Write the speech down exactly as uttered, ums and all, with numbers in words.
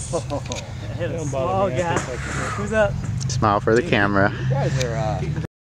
Hit a small guy. Who's up? Smile for the camera. You guys are, uh...